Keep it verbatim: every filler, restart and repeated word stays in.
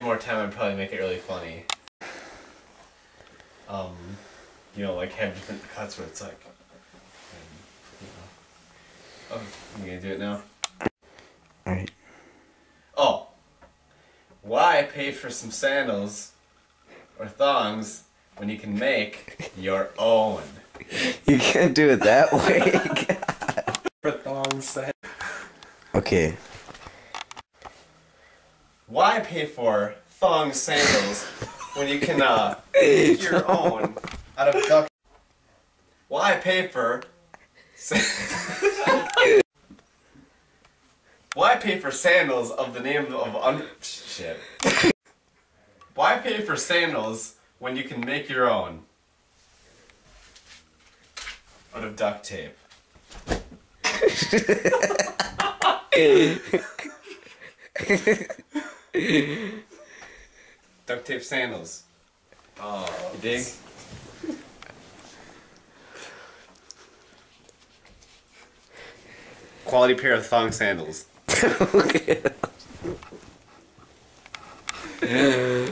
More time I'd probably make it really funny. Um, you know, like have different cuts where it's like, um, you know. Oh, you gonna do it now? Alright. Oh, why pay for some sandals or thongs when you can make your own? You can't do it that way. For thongs. Okay. Why pay for thong sandals when you can uh, make your own out of duct? Why pay for? Why pay for sandals of the name of un? Shit. Why pay for sandals when you can make your own out of duct tape? Duct tape sandals. Oh, you dig? Quality pair of thong sandals. Okay.